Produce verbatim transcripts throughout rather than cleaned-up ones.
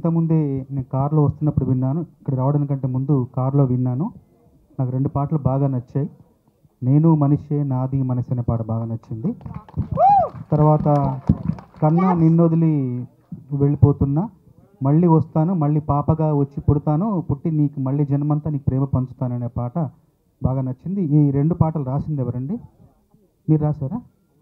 ఇంతకుముందే నేను కార్లో వస్తున్నప్పుడు విన్నాను, ఇక్కడ రావడానికంటే ముందు కార్లో విన్నాను. నాకు రెండు పాటలు బాగా నచ్చాయి. నేను మనిషే నాది మనసు అనే పాట బాగా నచ్చింది. తర్వాత కన్నా నిన్నొదిలి వెళ్ళిపోతున్నా, మళ్ళీ వస్తాను, మళ్ళీ పాపగా వచ్చి పుడతాను, పుట్టి నీకు మళ్ళీ జన్మంతా నీకు ప్రేమ పంచుతాను అనే పాట బాగా నచ్చింది. ఈ రెండు పాటలు రాసింది ఎవరండి? మీరు రాశారా?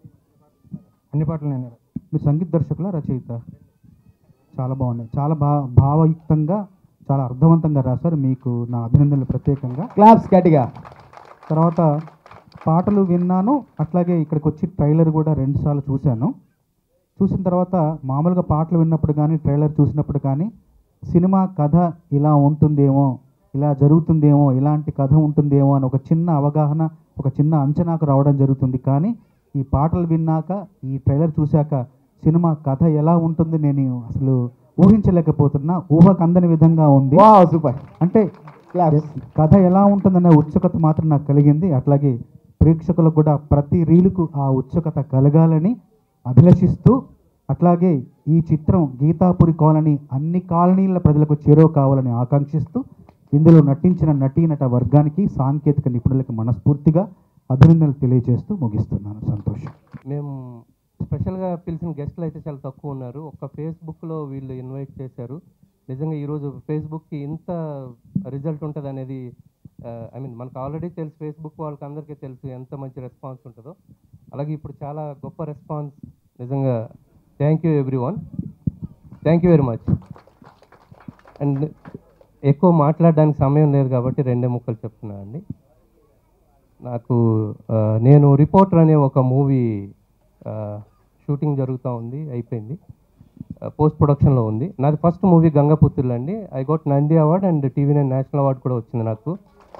అన్ని పాటలు నేను. మీరు సంగీత దర్శకుల రచయిత? చాలా బాగున్నాయి, చాలా భా భావయుక్తంగా చాలా అర్థవంతంగా రాశారు. మీకు నా అభినందనలు ప్రత్యేకంగా. క్లాప్స్ గట్టిగా. తర్వాత పాటలు విన్నాను, అట్లాగే ఇక్కడికి వచ్చి ట్రైలర్ కూడా రెండుసార్లు చూశాను. చూసిన తర్వాత మామూలుగా పాటలు విన్నప్పుడు కానీ ట్రైలర్ చూసినప్పుడు కానీ సినిమా కథ ఇలా ఉంటుందేమో, ఇలా జరుగుతుందేమో, ఇలాంటి కథ ఉంటుందేమో అని ఒక చిన్న అవగాహన, ఒక చిన్న అంచనాకు రావడం జరుగుతుంది. కానీ ఈ పాటలు విన్నాక, ఈ ట్రైలర్ చూశాక సినిమా కథ ఎలా ఉంటుంది నేను అసలు ఊహించలేకపోతున్నా. ఊహకు అందని విధంగా ఉంది. సూపర్. అంటే కథ ఎలా ఉంటుందనే ఉత్సుకత మాత్రం నాకు కలిగింది. అట్లాగే ప్రేక్షకులకు కూడా ప్రతి రీలుకు ఆ ఉత్సుకత కలగాలని అభిలషిస్తూ, అట్లాగే ఈ చిత్రం గీతాపురి కాలనీ అన్ని కాలనీల ప్రజలకు చేరువ కావాలని ఆకాంక్షిస్తూ, ఇందులో నటించిన నటీనట వర్గానికి, సాంకేతిక నిపుణులకు మనస్ఫూర్తిగా అభినందనలు తెలియజేస్తూ ముగిస్తున్నాను. సంతోషం. మేము స్పెషల్గా పిలిచిన గెస్ట్లు అయితే చాలా తక్కువ ఉన్నారు. ఒక్క ఫేస్బుక్లో వీళ్ళు ఇన్వైట్ చేశారు. నిజంగా ఈరోజు ఫేస్బుక్కి ఇంత రిజల్ట్ ఉంటుంది అనేది, ఐ మీన్ మనకు ఆల్రెడీ తెలుసు, ఫేస్బుక్ వాళ్ళకి అందరికీ తెలుసు ఎంత మంచి రెస్పాన్స్ ఉంటుందో. అలాగే ఇప్పుడు చాలా గొప్ప రెస్పాన్స్. నిజంగా thank you everyone, thank you very much. And ఎక్కువ మాట్లాడడానికి సమయం లేదు కాబట్టి రెండే ముక్కలు చెప్తున్నాను అండి. నాకు నేను రిపోర్టర్ అనే ఒక మూవీ షూటింగ్ జరుగుతూ ఉంది, అయిపోయింది, పోస్ట్ ప్రొడక్షన్లో ఉంది. నాది ఫస్ట్ మూవీ గంగపుత్రులు అండి. I got Nandi award and TV nine national award కూడా వచ్చింది నాకు.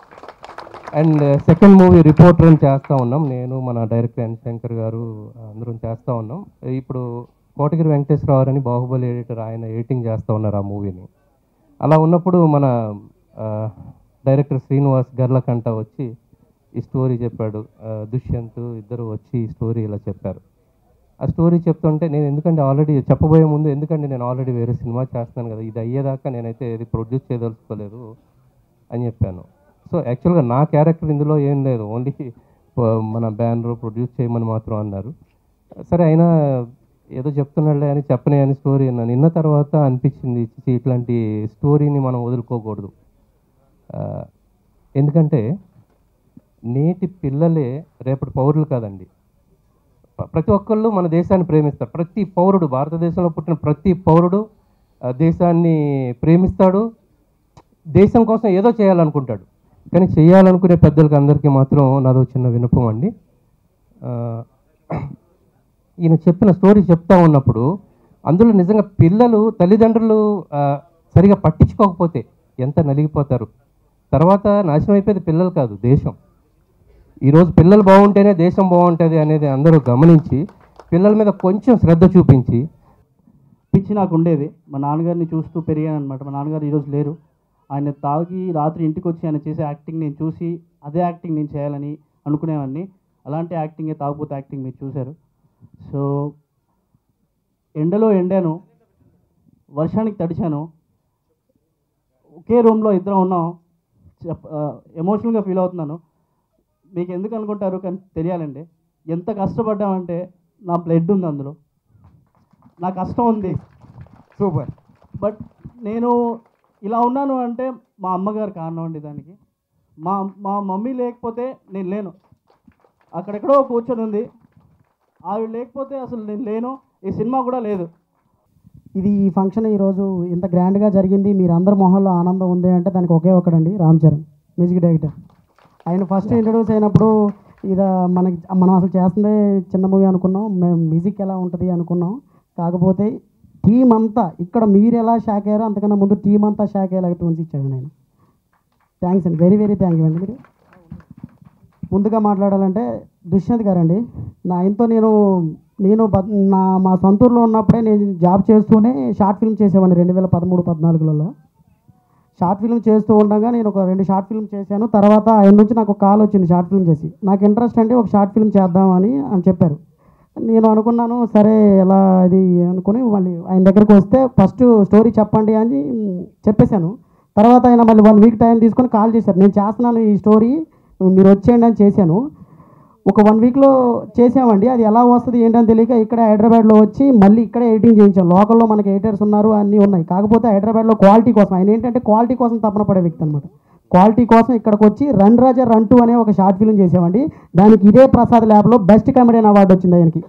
అండ్ సెకండ్ మూవీ రిపోర్టర్ అని చేస్తూ ఉన్నాం, నేను మన డైరెక్టర్ ఎన్ శంకర్ గారు అందరం చేస్తూ ఉన్నాం. ఇప్పుడు కోటగిరి వెంకటేశ్వరరావు అని బాహుబలి ఎడిటర్, ఆయన ఎడిటింగ్ చేస్తూ ఉన్నారు ఆ మూవీని. అలా ఉన్నప్పుడు మన డైరెక్టర్ శ్రీనివాస్ గర్లకంట వచ్చి ఈ స్టోరీ చెప్పాడు. దుష్యంత్ ఇద్దరు వచ్చి ఈ స్టోరీ ఇలా చెప్పారు. ఆ స్టోరీ చెప్తుంటే నేను ఎందుకంటే ఆల్రెడీ చెప్పబోయే ముందు, ఎందుకంటే నేను ఆల్రెడీ వేరే సినిమా చేస్తున్నాను కదా, ఇది అయ్యేదాకా నేనైతే ఇది ప్రొడ్యూస్ చేయదలుచుకోలేదు అని చెప్పాను. సో యాక్చువల్గా నా క్యారెక్టర్ ఇందులో ఏం లేదు, ఓన్లీ మన బ్యానర్ ప్రొడ్యూస్ చేయమని మాత్రం అన్నారు. సరే అయినా ఏదో చెప్తున్నాడులే అని చెప్పనే అని స్టోరీ అన్నాను. నిన్న తర్వాత అనిపించింది ఇట్లాంటి స్టోరీని మనం వదులుకోకూడదు. ఎందుకంటే నేటి పిల్లలే రేపటి పౌరులు కాదండి. ప్రతి ఒక్కళ్ళు మన దేశాన్ని ప్రేమిస్తారు. ప్రతి పౌరుడు, భారతదేశంలో పుట్టిన ప్రతి పౌరుడు దేశాన్ని ప్రేమిస్తాడు, దేశం కోసం ఏదో చేయాలనుకుంటాడు. కానీ చేయాలనుకునే పెద్దలకి అందరికీ మాత్రం నాదో చిన్న వినపం అండి. ఈయన చెప్పిన స్టోరీ చెప్తా ఉన్నప్పుడు అందులో నిజంగా పిల్లలు తల్లిదండ్రులు సరిగా పట్టించుకోకపోతే ఎంత నలిగిపోతారు. తర్వాత నాశనం అయిపోయేది పిల్లలు కాదు, దేశం. ఈరోజు పిల్లలు బాగుంటేనే దేశం బాగుంటుంది అనేది అందరూ గమనించి పిల్లల మీద కొంచెం శ్రద్ధ చూపించి. పిచ్చి నాకు ఉండేది, మా నాన్నగారిని చూస్తూ పెరిగాను అనమాట. మా నాన్నగారు ఈరోజు లేరు. ఆయన తాగి రాత్రి ఇంటికి వచ్చి ఆయన చేసే యాక్టింగ్ నేను చూసి అదే యాక్టింగ్ నేను చేయాలని అనుకునేవాడిని. అలాంటి యాక్టింగే తాగుపోతే యాక్టింగ్ మీరు చూశారు. సో ఎండలో ఎండాను, వర్షానికి తడిచాను, ఒకే రూమ్లో ఇద్దరం ఉన్నాం. ఎమోషనల్గా ఫీల్ అవుతున్నాను. మీకు ఎందుకు అనుకుంటారు కానీ తెలియాలండి, ఎంత కష్టపడ్డామంటే నా బ్లడ్ ఉంది అందులో, నా కష్టం ఉంది. సూపర్. బట్ నేను ఇలా ఉన్నాను అంటే మా అమ్మగారు కారణం అండి దానికి. మా మా మమ్మీ లేకపోతే నేను లేను. అక్కడెక్కడో కూర్చొని ఉంది, ఆవిడ లేకపోతే అసలు నేను లేను, ఈ సినిమా కూడా లేదు. ఇది ఈ ఫంక్షన్ ఈరోజు ఇంత గ్రాండ్గా జరిగింది, మీరు అందరి మొహంలో ఆనందం ఉంది అంటే దానికి ఒకే ఒకడండి, రామ్ చరణ్ మ్యూజిక్ డైరెక్టర్. ఆయన ఫస్ట్ ఇంట్రడ్యూస్ అయినప్పుడు ఇది మనకి మనం అసలు చేస్తుందే చిన్న మూవీ అనుకున్నాం, మేము మ్యూజిక్ ఎలా ఉంటుంది అనుకున్నాం. కాకపోతే టీం అంతా ఇక్కడ మీరు ఎలా షాక్ అయ్యారో అంతకన్నా ముందు టీం అంతా షాక్ అయ్యేలాగా ట్యూన్స్ ఇచ్చాడు నేను. థ్యాంక్స్ అండి, వెరీ వెరీ థ్యాంక్ యూ అండి. మీరు ముందుగా మాట్లాడాలంటే దుష్యంత్ గారండి, నా ఆయనతో నేను నేను నా మా సొంతూరులో ఉన్నప్పుడే నేను జాబ్ చేస్తూనే షార్ట్ ఫిల్మ్ చేసేవాడిని. రెండు వేల పదమూడు పద్నాలుగులలో షార్ట్ ఫిల్మ్ చేస్తూ ఉండగా నేను ఒక రెండు షార్ట్ ఫిల్మ్ చేశాను. తర్వాత ఆయన నుంచి నాకు కాల్ వచ్చింది షార్ట్ ఫిల్మ్ చేసి, నాకు ఇంట్రెస్ట్ అండి ఒక షార్ట్ ఫిల్మ్ చేద్దామని అని చెప్పారు. నేను అనుకున్నాను సరే ఎలా అది అనుకుని మళ్ళీ ఆయన దగ్గరికి వస్తే ఫస్ట్ స్టోరీ చెప్పండి అని చెప్పేశాను. తర్వాత ఆయన మళ్ళీ వన్ వీక్ టైం తీసుకొని కాల్ చేశారు, నేను చేస్తున్నాను ఈ స్టోరీ మీరు వచ్చేయండి అని చేశాను. ఒక వన్ వీక్లో చేసామండి. అది ఎలా వస్తుంది ఏంటని తెలియక ఇక్కడ హైదరాబాద్లో వచ్చి మళ్ళీ ఇక్కడే ఎడిటింగ్ చేయించాం. లోకల్లో మనకి ఎడిటర్స్ ఉన్నారు, అన్నీ ఉన్నాయి. కాకపోతే హైదరాబాద్లో క్వాలిటీ కోసం ఆయన ఏంటంటే క్వాలిటీ కోసం తపన పడే వ్యక్తి అనమాట. క్వాలిటీ కోసం ఇక్కడికి వచ్చి రన్ రాజా రన్ టూ అనే ఒక షార్ట్ ఫిల్మ్ చేసామండి. దానికి ఇదే ప్రసాద్ ల్యాబ్లో బెస్ట్ కామెడియన్ అవార్డు వచ్చింది ఆయనకి,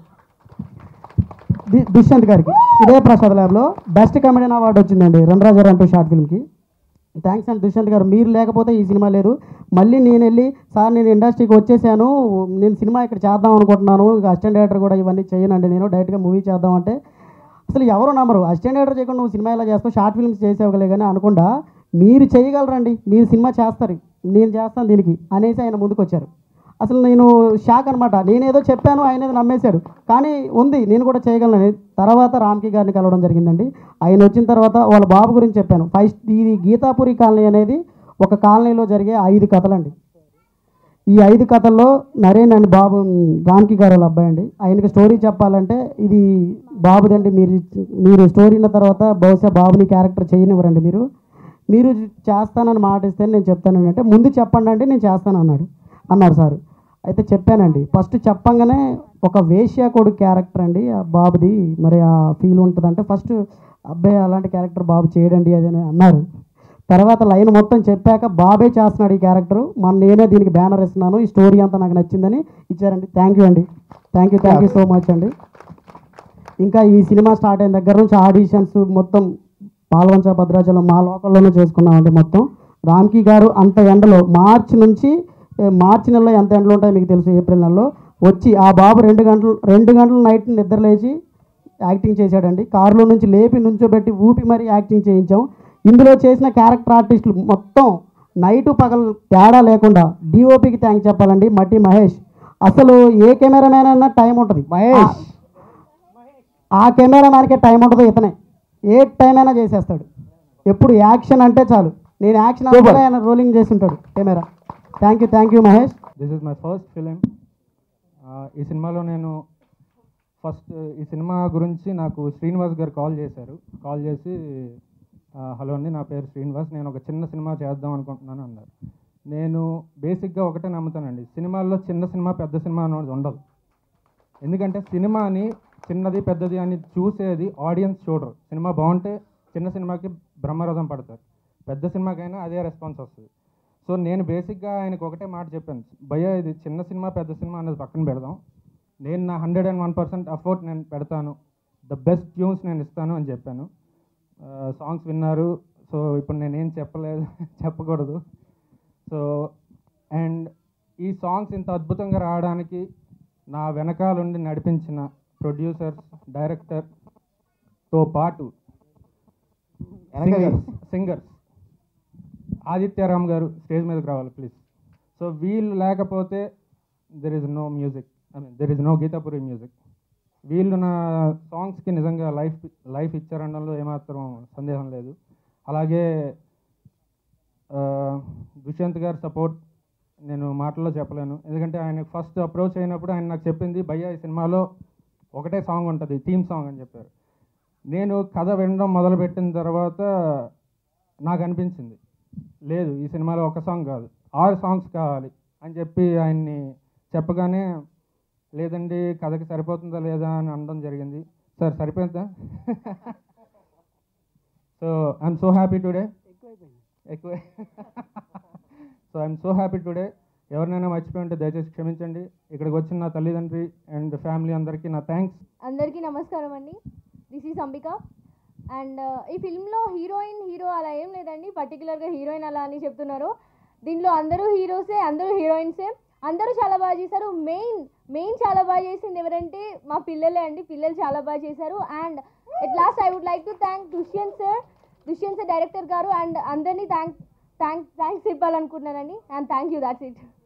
ది- దుష్యంత్ గారికి. ఇదే ప్రసాద్ ల్యాబ్లో బెస్ట్ కామెడియన్ అవార్డు వచ్చిందండి run Raja run two short ఫిల్మ్కి. థ్యాంక్స్ అండి దుష్యంత్ గారు, మీరు లేకపోతే ఈ సినిమా లేదు. మళ్ళీ నేను వెళ్ళి సార్ నేను ఇండస్ట్రీకి వచ్చేసాను, నేను సినిమా ఇక్కడ చేద్దాం అనుకుంటున్నాను, అసిస్టెంట్ డైరెక్టర్ కూడా ఇవన్నీ చేయనండి, నేను డైరెక్ట్గా మూవీ చేద్దాం అంటే అసలు ఎవరు నమ్మరు. అసిస్టెంట్ డైరెక్టర్ చేయకుండా నువ్వు సినిమా ఎలా చేస్తావు, షార్ట్ ఫిల్మ్స్ చేసేవగలే కానీ అనకుండా మీరు చేయగలరండి, మీరు సినిమా చేస్తారు, నేను చేస్తాను దీనికి అనేసి ఆయన ముందుకు వచ్చారు. అసలు నేను షాక్ అనమాట. నేనేదో చెప్పాను, ఆయన ఏదో నమ్మేశాడు, కానీ ఉంది నేను కూడా చేయగలను. తర్వాత రామ్కి గారిని కలవడం జరిగిందండి. ఆయన వచ్చిన తర్వాత వాళ్ళ బాబు గురించి చెప్పాను. ఫస్ట్ ఇది గీతాపురి కాలనీ అనేది ఒక కాలనీలో జరిగే ఐదు కథలండి. ఈ ఐదు కథల్లో నరేన్ అండ్ బాబు రామ్కి గారు వాళ్ళ అబ్బాయి అండి. ఆయనకి స్టోరీ చెప్పాలంటే ఇది బాబుదండి. మీరు మీరు స్టోరీ విన్న తర్వాత బహుశా బాబుని క్యారెక్టర్ చేయనివ్వరండి, మీరు మీరు చేస్తానని మాట ఇస్తే నేను చెప్తానండి అంటే ముందు చెప్పండి అంటే నేను చేస్తాను అన్నాడు అన్నారు సార్. అయితే చెప్పానండి. ఫస్ట్ చెప్పంగానే ఒక వేశ్య కొడుకు క్యారెక్టర్ అండి ఆ బాబుది, మరి ఆ ఫీల్ ఉంటుందంటే ఫస్ట్ అబ్బాయి అలాంటి క్యారెక్టర్ బాబు చేయడండి అది అని అన్నారు. తర్వాత లైన్ మొత్తం చెప్పాక బాబే చేస్తున్నాడు ఈ క్యారెక్టర్, మన నేనే దీనికి బ్యానర్ ఇస్తున్నాను, ఈ స్టోరీ అంతా నాకు నచ్చిందని ఇచ్చారండి. థ్యాంక్ యూ అండి, thank you thank you so much అండి. ఇంకా ఈ సినిమా స్టార్ట్ అయిన దగ్గర నుంచి ఆడిషన్స్ మొత్తం పాల్వంచ భద్రాచలం మా లోకల్లోనే చేసుకున్నామండి మొత్తం. రామ్కి గారు అంత ఎండలో మార్చి నుంచి మార్చి నెలలో ఎంత ఎండలు ఉంటాయో మీకు తెలుసు, ఏప్రిల్ నెలలో వచ్చి ఆ బాబు రెండు గంటలు రెండు గంటల నైట్ నిద్ర లేచి యాక్టింగ్ చేశాడండి. కారులో నుంచి లేపి నుంచోబెట్టి ఊపి మరీ యాక్టింగ్ చేయించాం. ఇందులో చేసిన క్యారెక్టర్ ఆర్టిస్టులు మొత్తం నైటు పగలు తేడా లేకుండా డిఓపికి థ్యాంక్స్ చెప్పాలండి, మట్టి మహేష్. అసలు ఏ కెమెరామ్యాన్ అన్నా టైం ఉంటుంది, మహేష్ ఆ కెమెరామ్యాన్కే టైం ఉంటుంది, ఇతనే ఏ టైం అయినా చేసేస్తాడు. ఎప్పుడు యాక్షన్ అంటే చాలు, నేను యాక్షన్ అంటే ఆయన రోలింగ్ చేసి ఉంటాడు camera. Thank you thank you Mahesh. This is my first film. ఈ సినిమాలో నేను ఫస్ట్ ఈ సినిమా గురించి నాకు శ్రీనివాస్ గారు కాల్ చేశారు. కాల్ చేసి హలో అండి, నా పేరు శ్రీనివాస్, నేను ఒక చిన్న సినిమా చేద్దాం అనుకుంటున్నాను అన్నారు. నేను బేసిక్గా ఒకటే నమ్ముతానండి, సినిమాల్లో చిన్న సినిమా పెద్ద సినిమా అనేది ఉండదు. ఎందుకంటే సినిమాని చిన్నది పెద్దది అని చూసేది ఆడియన్స్ చూడరు. సినిమా బాగుంటే చిన్న సినిమాకి బ్రహ్మరథం పడతారు, పెద్ద సినిమాకైనా అదే రెస్పాన్స్ వస్తుంది. సో నేను బేసిక్గా ఆయనకు ఒకటే మాట చెప్పాను, భయ్యా ఇది చిన్న సినిమా పెద్ద సినిమా అనేది పక్కన పెడదాం, నేను నా hundred and one percent effort నేను పెడతాను, ద బెస్ట్ ట్యూన్స్ నేను ఇస్తాను అని చెప్పాను. సాంగ్స్ విన్నారు. సో ఇప్పుడు నేనేం చెప్పలేదు చెప్పకూడదు. సో అండ్ ఈ సాంగ్స్ ఇంత అద్భుతంగా రావడానికి నా వెనకాలండి నడిపించిన ప్రొడ్యూసర్స్, డైరెక్టర్తో పాటు సింగర్స్ సింగర్స్ ఆదిత్యరామ్ గారు స్టేజ్ మీదకి రావాలి ప్లీజ్. సో వీళ్ళు లేకపోతే there is no music, I mean there is no Geethapuri music. వీళ్ళు నా సాంగ్స్కి నిజంగా లైఫ్ లైఫ్ ఇచ్చారనడంలో ఏమాత్రం సందేహం లేదు. అలాగే దుష్యంత్ గారి సపోర్ట్ నేను మాటల్లో చెప్పలేను, ఎందుకంటే ఆయన ఫస్ట్ అప్రోచ్ అయినప్పుడు ఆయన నాకు చెప్పింది, భయ్యా ఈ సినిమాలో ఒకటే సాంగ్ ఉంటుంది థీమ్ సాంగ్ అని చెప్పారు. నేను కథ వినడం మొదలుపెట్టిన తర్వాత నాకు అనిపించింది, లేదు ఈ సినిమాలో ఒక సాంగ్ కాదు ఆరు సాంగ్స్ కావాలి అని చెప్పి ఆయన్ని చెప్పగానే, లేదండి కథకి సరిపోతుందా లేదా అని అనడం జరిగింది. సార్ సరిపోతుందా? So I'm so happy today ఎక్కువ so I'm so happy today. ఎవరినైనా మర్చిపోయి ఉంటే దయచేసి క్షమించండి. ఇక్కడికి వచ్చిన నా తల్లిదండ్రి అండ్ ఫ్యామిలీ అందరికీ నా థ్యాంక్స్. అందరికీ నమస్కారం అండి. This is Ambika. అండ్ ఈ ఫిల్మ్లో హీరోయిన్ హీరో అలా ఏం లేదండి, పర్టికులర్గా హీరోయిన్ అలా అని చెప్తున్నారు. దీంట్లో అందరూ హీరోసే, అందరూ హీరోయిన్సే, అందరూ చాలా బాగా చేశారు. మెయిన్ మెయిన్ చాలా బాగా చేసింది ఎవరంటే మా పిల్లలే అండి. పిల్లలు చాలా బాగా చేశారు. And at last I would like to thank Dushyant sir Dushyant sir director గారు అండ్ అందరినీ థ్యాంక్ థ్యాంక్ థ్యాంక్స్ చెప్పాలనుకుంటున్నానండి. And thank you, that's it.